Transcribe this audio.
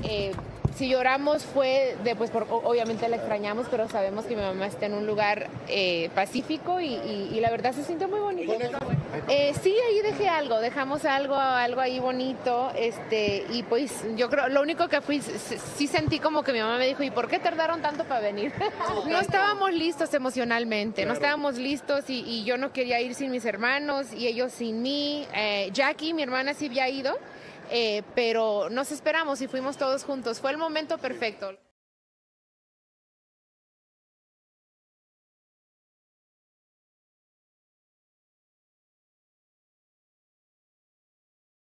Si lloramos fue obviamente la extrañamos, pero sabemos que mi mamá está en un lugar pacífico y la verdad se sintió muy bonito. Sí, ahí dejamos algo ahí bonito, y pues yo creo, lo único que sí sentí como que mi mamá me dijo, ¿y por qué tardaron tanto para venir? No estábamos listos emocionalmente, no estábamos listos y yo no quería ir sin mis hermanos y ellos sin mí. Jackie, mi hermana, sí había ido. Pero nos esperamos y fuimos todos juntos. Fue el momento perfecto.